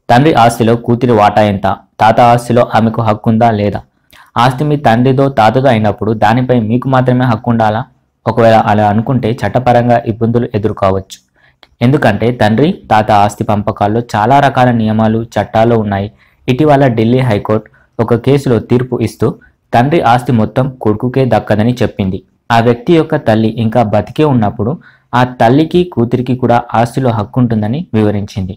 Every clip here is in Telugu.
తండ్రి ఆస్తిలో కూతురి వాటా ఎంత? తాత ఆస్తిలో ఆమెకు హక్కు ఉందా లేదా? ఆస్తి మీ తండ్రిదో తాతదో అయినప్పుడు దానిపై మీకు మాత్రమే హక్కు ఉండాలా? ఒకవేళ అలా అనుకుంటే చట్టపరంగా ఇబ్బందులు ఎదుర్కోవచ్చు. ఎందుకంటే తండ్రి తాత ఆస్తి పంపకాల్లో చాలా రకాల నియమాలు చట్టాలు ఉన్నాయి. ఇటీవల ఢిల్లీ హైకోర్టు ఒక కేసులో తీర్పు ఇస్తూ తండ్రి ఆస్తి మొత్తం కొడుకుకే దక్కదని చెప్పింది. ఆ వ్యక్తి యొక్క తల్లి ఇంకా బతికే ఉన్నప్పుడు ఆ తల్లికి కూతురికి కూడా ఆస్తిలో హక్కు ఉంటుందని వివరించింది.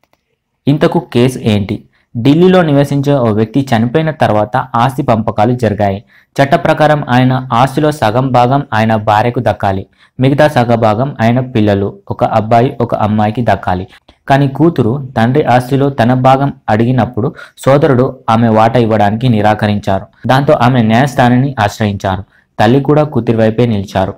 ఇంతకు కేసు ఏంటి? ఢిల్లీలో నివసించే ఓ వ్యక్తి చనిపోయిన తర్వాత ఆస్తి పంపకాలు జరిగాయి. చట్ట ప్రకారం ఆయన ఆస్తిలో సగం భాగం ఆయన భార్యకు దక్కాలి. మిగతా సగ భాగం ఆయన పిల్లలు, ఒక అబ్బాయి ఒక అమ్మాయికి దక్కాలి. కానీ కూతురు తండ్రి ఆస్తిలో తన భాగం అడిగినప్పుడు సోదరుడు ఆమె వాటా ఇవ్వడానికి నిరాకరించారు. దాంతో ఆమె న్యాయస్థానాన్ని ఆశ్రయించారు. తల్లి కూడా కూతురి వైపే నిలిచారు.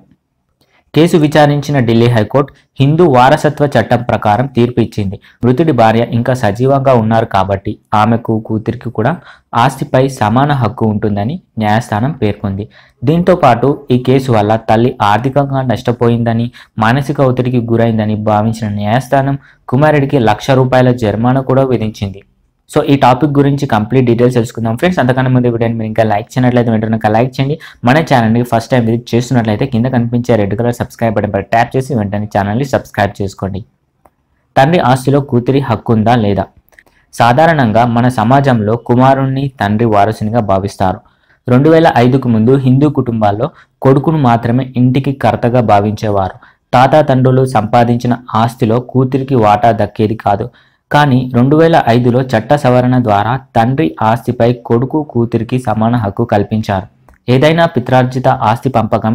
కేసు విచారించిన ఢిల్లీ హైకోర్టు హిందూ వారసత్వ చట్టం ప్రకారం తీర్పు ఇచ్చింది. మృతుడి భార్య ఇంకా సజీవంగా ఉన్నారు కాబట్టి ఆమెకు కూతురికి కూడా ఆస్తిపై సమాన హక్కు ఉంటుందని న్యాయస్థానం పేర్కొంది. దీంతో పాటు ఈ కేసు వల్ల తల్లి ఆర్థికంగా నష్టపోయిందని, మానసిక ఒత్తిడికి గురైందని భావించిన న్యాయస్థానం కుమారుడికి ₹1,00,000 జరిమానా కూడా విధించింది. సో ఈ టాపిక్ గురించి కంప్లీట్ డీటెయిల్స్ తెలుసుకుందాం ఫ్రెండ్స్. అంతకన్నా ముందు వీడియోని మీరు ఇంకా లైక్ చేయనట్లయితే వెంటనే లైక్ చేయండి. మన ఛానల్ని ఫస్ట్ టైం విజిట్ చేస్తున్నట్లయితే కింద కనిపించే రెడ్ కలర్ సబ్స్క్రైబ్ బటన్ పై ట్యాప్ చేసి వెంటనే ఛానల్ని సబ్స్క్రైబ్ చేసుకోండి. తండ్రి ఆస్తిలో కూతురి హక్కు ఉందా లేదా? సాధారణంగా మన సమాజంలో కుమారుణ్ణి తండ్రి వారసునిగా భావిస్తారు. 2005కు ముందు హిందూ కుటుంబాల్లో కొడుకును మాత్రమే ఇంటికి కర్తగా భావించేవారు. తాతాతండ్రులు సంపాదించిన ఆస్తిలో కూతురికి వాటా దక్కేది కాదు. కానీ 2005లో చట్ట సవరణ ద్వారా తండ్రి ఆస్తిపై కొడుకు కూతురికి సమాన హక్కు కల్పించారు. ఏదైనా పిత్రార్జిత ఆస్తి పంపకం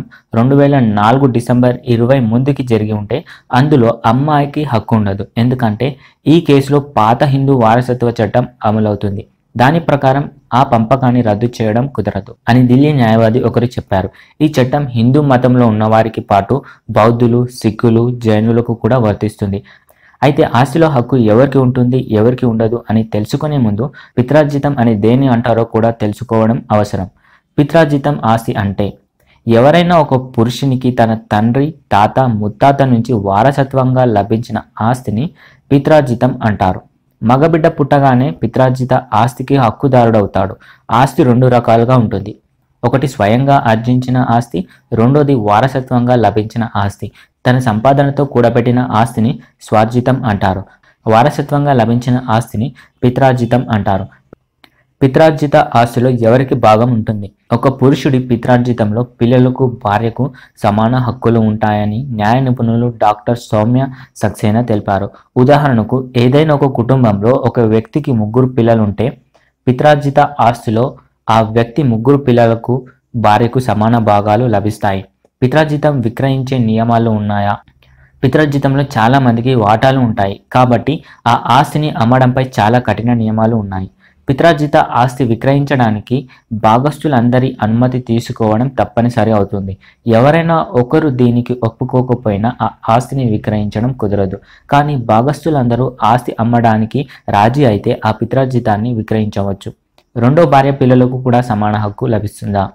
2004 డిసెంబర్ 20 ముందుకి జరిగి ఉంటే అందులో అమ్మాయికి హక్కు ఉండదు. ఎందుకంటే ఈ కేసులో పాత హిందూ వారసత్వ చట్టం అమలవుతుంది. దాని ప్రకారం ఆ పంపకాన్ని రద్దు చేయడం కుదరదు అని ఢిల్లీ న్యాయవాది ఒకరు చెప్పారు. ఈ చట్టం హిందూ మతంలో ఉన్నవారికి పాటు బౌద్ధులు, సిక్కులు, జైనులకు కూడా వర్తిస్తుంది. అయితే ఆస్తిలో హక్కు ఎవరికి ఉంటుంది, ఎవరికి ఉండదు అని తెలుసుకునే ముందు పిత్రార్జితం అని దేన్ని అంటారో కూడా తెలుసుకోవడం అవసరం. పిత్రార్జితం ఆస్తి అంటే ఎవరైనా ఒక పురుషునికి తన తండ్రి, తాత, ముత్తాత నుంచి వారసత్వంగా లభించిన ఆస్తిని పిత్రార్జితం అంటారు. మగబిడ్డ పుట్టగానే పిత్రార్జిత ఆస్తికి హక్కుదారుడవుతాడు. ఆస్తి 2 రకాలుగా ఉంటుంది. ఒకటి స్వయంగా ఆర్జించిన ఆస్తి, రెండోది వారసత్వంగా లభించిన ఆస్తి. తన సంపాదనతో కూడబెట్టిన ఆస్తిని స్వార్జితం అంటారు. వారసత్వంగా లభించిన ఆస్తిని పిత్రార్జితం అంటారు. పిత్రార్జిత ఆస్తిలో ఎవరికి భాగం ఉంటుంది? ఒక పురుషుడి పిత్రార్జితంలో పిల్లలకు, భార్యకు సమాన హక్కులు ఉంటాయని న్యాయ నిపుణులు డాక్టర్ సౌమ్య సక్సేనా తెలిపారు. ఉదాహరణకు ఏదైనా ఒక కుటుంబంలో ఒక వ్యక్తికి 3 పిల్లలుంటే పిత్రార్జిత ఆస్తిలో ఆ వ్యక్తి 3 పిల్లలకు, భార్యకు సమాన భాగాలు లభిస్తాయి. పిత్రార్జితం విక్రయించే నియమాలు ఉన్నాయా? పిత్రార్జితంలో చాలా మందికి వాటాలు ఉంటాయి కాబట్టి ఆ ఆస్తిని అమ్మడంపై చాలా కఠిన నియమాలు ఉన్నాయి. పిత్రార్జిత ఆస్తి విక్రయించడానికి భాగస్థులందరి అనుమతి తీసుకోవడం తప్పనిసరి అవుతుంది. ఎవరైనా ఒకరు దీనికి ఒప్పుకోకపోయినా ఆ ఆస్తిని విక్రయించడం కుదరదు. కానీ భాగస్థులందరూ ఆస్తి అమ్మడానికి రాజీ అయితే ఆ పిత్రార్జితాన్ని విక్రయించవచ్చు. రెండో భార్య పిల్లలకు కూడా సమాన హక్కు లభిస్తుందా?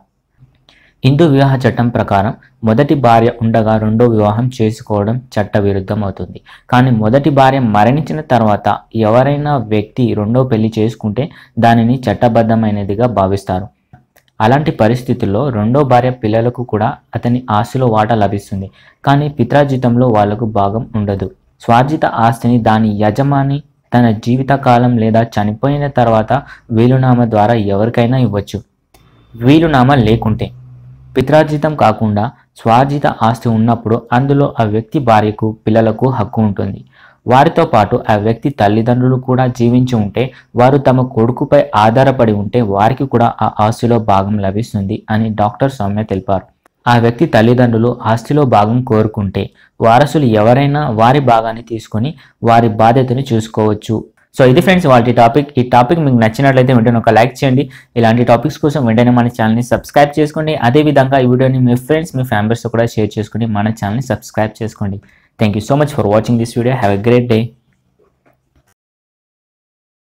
హిందూ వివాహ చట్టం ప్రకారం మొదటి భార్య ఉండగా రెండో వివాహం చేసుకోవడం చట్ట విరుద్ధం అవుతుంది. కానీ మొదటి భార్య మరణించిన తర్వాత ఎవరైనా వ్యక్తి రెండో పెళ్లి చేసుకుంటే దానిని చట్టబద్ధమైనదిగా భావిస్తారు. అలాంటి పరిస్థితుల్లో రెండో భార్య పిల్లలకు కూడా అతని ఆస్తిలో వాటా లభిస్తుంది. కానీ పిత్రార్జితంలో వాళ్లకు భాగం ఉండదు. స్వార్జిత ఆస్తిని దాని యజమాని తన జీవితకాలం లేదా చనిపోయిన తర్వాత వీలునామా ద్వారా ఎవరికైనా ఇవ్వచ్చు. వీలునామా లేకుంటే పిత్రార్జితం కాకుండా స్వార్జిత ఆస్తి ఉన్నప్పుడు అందులో ఆ వ్యక్తి భార్యకు, పిల్లలకు హక్కు ఉంటుంది. వారితో పాటు ఆ వ్యక్తి తల్లిదండ్రులు కూడా జీవించి ఉంటే, వారు తమ కొడుకుపై ఆధారపడి ఉంటే వారికి కూడా ఆ ఆస్తిలో భాగం లభిస్తుంది అని డాక్టర్ సౌమ్య తెలిపారు. ఆ వ్యక్తి తల్లిదండ్రులు ఆస్తిలో భాగం కోరుకుంటే వారసులు ఎవరైనా వారి భాగాన్ని తీసుకొని వారి బాధ్యతను చూసుకోవచ్చు. సో ఇది ఫ్రెండ్స్ వాళ్ళ టాపిక్. ఈ టాపిక్ మీకు నచ్చినట్లయితే వెంటనే ఒక లైక్ చేయండి. ఇలాంటి టాపిక్స్ కోసం వెంటనే మన ఛానల్ని సబ్స్క్రైబ్ చేసుకోండి. అదేవిధంగా ఈ వీడియోని మీ ఫ్రెండ్స్, మీ ఫ్యామిలీస్తో కూడా షేర్ చేసుకుని మన ఛానల్ని సబ్స్క్రైబ్ చేసుకోండి. Thank you so much for watching this video. Have a great day.